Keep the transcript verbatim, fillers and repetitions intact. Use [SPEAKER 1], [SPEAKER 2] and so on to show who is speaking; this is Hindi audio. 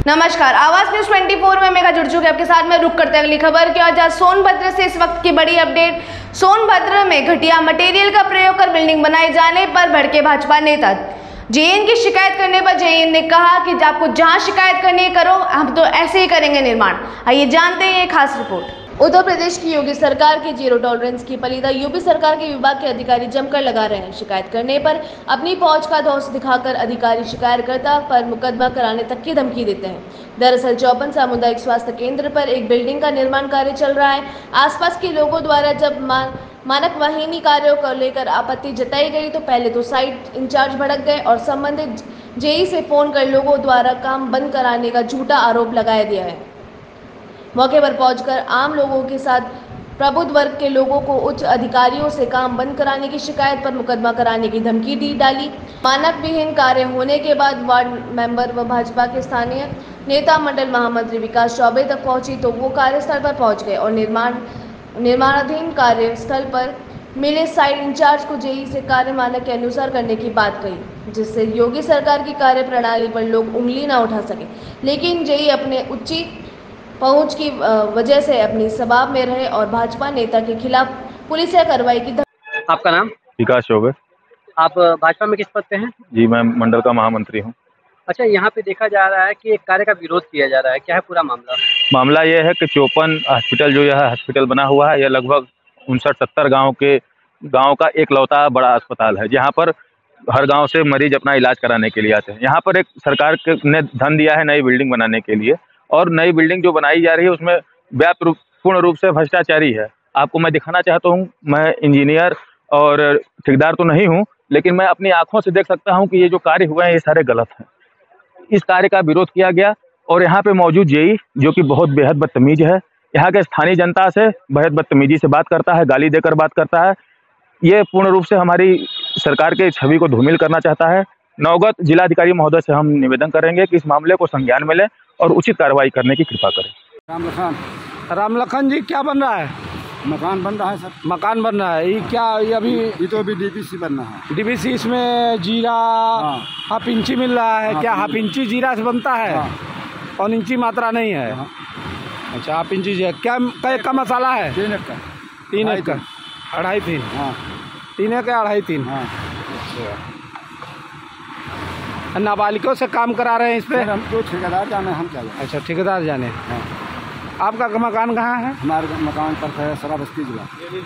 [SPEAKER 1] नमस्कार, आवाज न्यूज चौबीस में मेगा जुड़ चुके आपके साथ में रुक करते हैं अगली खबर की। और जहाँ सोनभद्र से इस वक्त की बड़ी अपडेट। सोनभद्र में घटिया मटेरियल का प्रयोग कर बिल्डिंग बनाए जाने पर भड़के भाजपा नेता। जेएन की शिकायत करने पर जेएन ने कहा कि आपको जहां शिकायत करनी है करो, हम तो ऐसे ही करेंगे निर्माण। आइए जानते हैं ये खास रिपोर्ट। उत्तर प्रदेश की योगी सरकार की जीरो टॉलरेंस की पलीदा यूपी सरकार के विभाग के अधिकारी जमकर लगा रहे हैं। शिकायत करने पर अपनी पहुंच का दोष दिखाकर अधिकारी शिकायतकर्ता पर मुकदमा कराने तक की धमकी देते हैं। दरअसल चौपन सामुदायिक स्वास्थ्य केंद्र पर एक बिल्डिंग का निर्माण कार्य चल रहा है। आसपास के लोगों द्वारा जब मान मानक वाहिनी कार्यों को लेकर आपत्ति जताई गई तो पहले तो साइट इंचार्ज भड़क गए और संबंधित जेई से फोन कर लोगों द्वारा काम बंद कराने का झूठा आरोप लगाया दिया है। मौके पर पहुंचकर आम लोगों के साथ प्रबुद्ध वर्ग के लोगों को उच्च अधिकारियों से काम बंद कराने की शिकायत पर मुकदमा कराने की धमकी दी डाली। मानक विहीन कार्य होने के बाद वार्ड मेंबर व भाजपा के स्थानीय नेता मंडल महामंत्री विकास चौबे तक पहुंची तो वो कार्यस्थल पर पहुंच गए और निर्माण निर्माणाधीन कार्यस्थल पर मिले साइट इंचार्ज को जेई से कार्य मानक के अनुसार करने की बात कही, जिससे योगी सरकार की कार्य प्रणाली पर लोग उंगली न उठा सके। लेकिन जेई अपने उचित पहुंच की वजह से अपनी सभा में रहे और भाजपा नेता के खिलाफ पुलिस या कार्रवाई की।
[SPEAKER 2] आपका नाम?
[SPEAKER 3] विकास चौबे।
[SPEAKER 2] आप भाजपा में किस पद पे हैं?
[SPEAKER 3] जी, मैं मंडल का महामंत्री हूँ।
[SPEAKER 2] अच्छा, यहाँ पे देखा जा रहा है कि एक कार्य का विरोध किया जा रहा है, क्या है पूरा मामला?
[SPEAKER 3] मामला यह है कि चौपन हॉस्पिटल जो यह हॉस्पिटल बना हुआ है, यह लगभग उनसठ सत्तर गाँव के गाँव का एक लौता बड़ा अस्पताल है, जहाँ पर हर गांव से मरीज अपना इलाज कराने के लिए आते हैं। यहाँ पर एक सरकार ने धन दिया है नई बिल्डिंग बनाने के लिए, और नई बिल्डिंग जो बनाई जा रही है उसमें व्यापक रूप पूर्ण रूप से भ्रष्टाचारी है। आपको मैं दिखाना चाहता हूँ, मैं इंजीनियर और ठेकेदार तो नहीं हूँ, लेकिन मैं अपनी आंखों से देख सकता हूँ कि ये जो कार्य हुए हैं ये सारे गलत हैं। इस कार्य का विरोध किया गया और यहाँ पे मौजूद जेई जो कि बहुत बेहद बदतमीज है, यहाँ के स्थानीय जनता से बेहद बदतमीजी से बात करता है, गाली देकर बात करता है। ये पूर्ण रूप से हमारी सरकार के छवि को धूमिल करना चाहता है। नवगत जिलाधिकारी महोदय से हम निवेदन करेंगे कि इस मामले को संज्ञान में लें और उचित कार्रवाई करने की कृपा करें।
[SPEAKER 4] रामलखन रामलखन जी, क्या बन रहा है?
[SPEAKER 5] मकान बन रहा है सर।
[SPEAKER 4] मकान बन रहा है, ये क्या ये अभी
[SPEAKER 5] ये तो अभी डीबीसी बन रहा है।
[SPEAKER 4] डीबीसी इसमें जीरा
[SPEAKER 5] हाँ।
[SPEAKER 4] हाफ इंची मिल रहा है।
[SPEAKER 5] हाँ,
[SPEAKER 4] क्या हाफ इंची जीरा से बनता है?
[SPEAKER 5] हाँ।
[SPEAKER 4] और इंची मात्रा नहीं है।
[SPEAKER 5] हाँ।
[SPEAKER 4] अच्छा, हाफ इंची जीरा क्या एक का मसाला है?
[SPEAKER 5] तीन एक का
[SPEAKER 4] तीन एक का अढ़ाई तीन
[SPEAKER 5] हाँ।
[SPEAKER 4] तीन एक का अढ़ाई तीन
[SPEAKER 5] हाँ।
[SPEAKER 4] नाबालिगों से काम करा रहे हैं इस पे?
[SPEAKER 5] हम तो ठेकेदार जाने, हम क्या जाने।
[SPEAKER 4] अच्छा, ठेकेदार जाने।
[SPEAKER 5] हाँ।
[SPEAKER 4] आपका मकान कहाँ है?
[SPEAKER 5] हमारे मकान पर है सराबस्ती जिला।